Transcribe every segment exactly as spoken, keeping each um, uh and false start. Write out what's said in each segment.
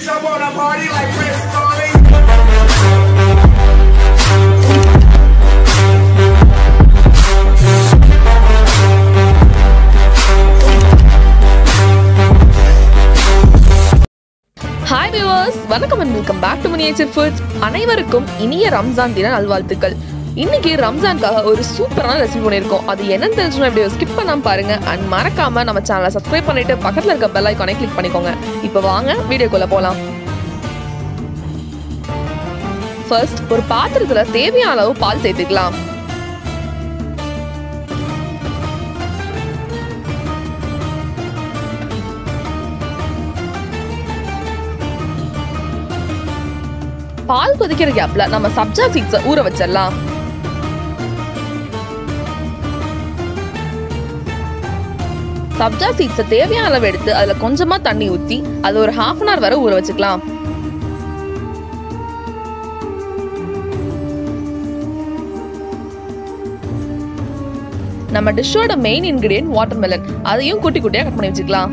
bitch, I wanna party like Chris Farley. Hi viewers, வணக்கம் and welcome back to Miniature Foods. அனைவருக்கும் இனிய ரம்ஜான் தின நல்வாழ்த்துக்கள். இன்னைக்கு ரம்ஜானுக்காக ஒரு சூப்பரான ரெசிபி பண்ணியிருக்கோம். அது என்னன்னு தெரிஞ்சுனா வீடியோ ஸ்கிப் பண்ணாம பாருங்க அண்ட் மறக்காம நம்ம சேனலை சப்ஸ்கிரைப் பண்ணிட்டு பக்கத்துல இருக்க பெல் ஐகானை கிளிக் பண்ணிக்கோங்க. இப்போ வாங்க வீடியோக்குள்ள போலாம். ஃபர்ஸ்ட் ஒரு பாத்திரத்துல தேவையான அளவு பால் சேர்த்துக்கலாம். பால் கொதிக்கிற கேப்ல நம்ம சப்ஜா சீட்ஸை ஊற வச்சிடலாம். சப்ஜா சீட்ஸை தேவையான அளவு எடுத்து அதுல கொஞ்சமா தண்ணி ஊத்தி அது ஒரு ஹாஃப் அன் ஹவர் வரை ஊற வச்சுக்கலாம். நம்ம டிஷ்ஷோட மெயின் இன்கிரிடியன்ட் வாட்டர்மெலன், அதையும் குட்டி குட்டியா கட் பண்ணி வச்சுக்கலாம்.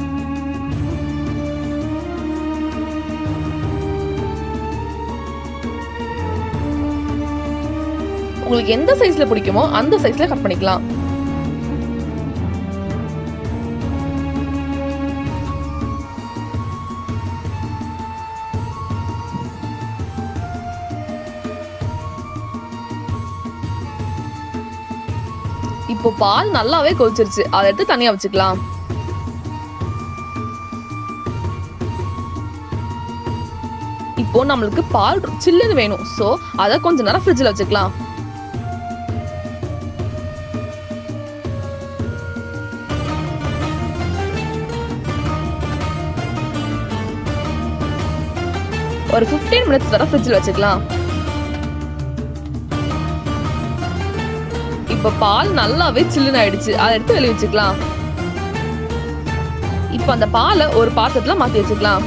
உங்களுக்கு எந்த சைஸ்ல பிடிக்குமோ அந்த சைஸ்ல கட் பண்ணிக்கலாம். இப்போ பால் நல்லாவே கொதிச்சிருச்சு, அதை எடுத்து தனியா வச்சுக்கலாம். இப்போ நம்மளுக்கு பால் சில்லுன்னு வேணும், சோ அதை கொஞ்ச நேரம் ஃப்ரிட்ஜ்ல வச்சுக்கலாம். ஒரு பதினைந்து மினிட்ஸ் வரை ஃப்ரிட்ஜ்ல வச்சுக்கலாம். இப்ப பால் நல்லாவே சில்லுன்னு ஆயிடுச்சு, அதை எடுத்து வெளிய வச்சுக்கலாம். இப்ப அந்த பாலை ஒரு பாத்திரத்துல மாத்தி வச்சுக்கலாம்.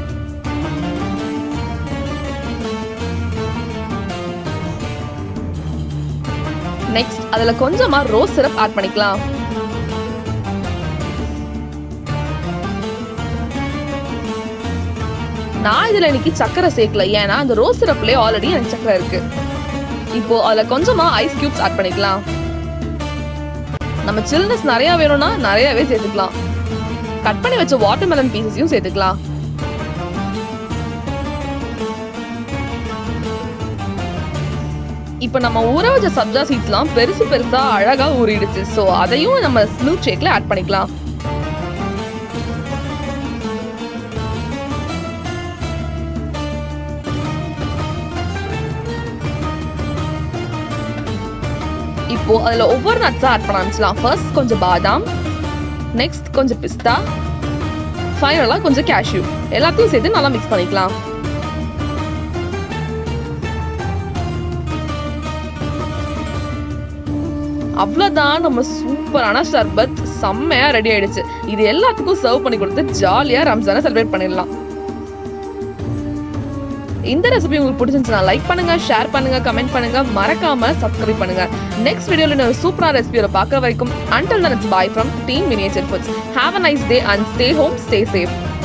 நெக்ஸ்ட் அதுல கொஞ்சமா ரோஸ் சிரப் ஆட் பண்ணிக்கலாம். நான் இதுல இன்னைக்கு சக்கரை சேர்க்கல, ஏன்னா அந்த ரோஸ் சிரப்லயே ஆல்ரெடி எனக்கு சக்கரை இருக்கு. இப்போ அதுல கொஞ்சமா ஐஸ் கியூப்ஸ் ஆட் பண்ணிக்கலாம். நம்ம சில்னஸ் நிறைய வேணும்னா நிறையவே சேர்த்துக்கலாம். கட் பண்ணி வச்ச வாட்டர்மெலன் பீசஸையும் சேர்த்துக்கலாம். இப்போ நம்ம ஊற வச்ச சப்ஜா சீட்ஸ்லாம் பெருசு பெருசா அழகா ஊறிடுச்சு, சோ அதையும் நம்ம மில்க் ஷேக்ல ஆட் பண்ணிக்கலாம். இப்போ அதுல ஒவ்வொரு நட்ஸா ஆட் பண்ண ஆரம்பிச்சலாம். ஃபர்ஸ்ட் கொஞ்சம் பாதாம், நெக்ஸ்ட் கொஞ்சம் பிஸ்தா, ஃபைனலா கொஞ்சம் கேஷ்யூ, எல்லாத்தையும் சேர்த்து நல்லா மிக்ஸ் பண்ணிக்கலாம். அவ்வளவுதான், நம்ம சூப்பரான ஷர்பத் செம்மையா ரெடி ஆயிடுச்சு. இது எல்லாத்துக்கும் சர்வ் பண்ணி கொடுத்து ஜாலியா ரம்ஜானை செலிப்ரேட் பண்ணிடலாம். இந்த ரெசிபி உங்களுக்கு பிடிச்சிருந்துச்சுன்னா லைக் பண்ணுங்க, ஷேர் பண்ணுங்க, கமெண்ட் பண்ணுங்க, மறக்காம சப்ஸ்கிரைப் பண்ணுங்க. நெக்ஸ்ட் வீடியோல ஒரு சூப்பரான ரெசிபியோட பார்க்க வரைக்கும் until then it's bye from Team Miniature Foods. Have a nice day and stay home, stay safe.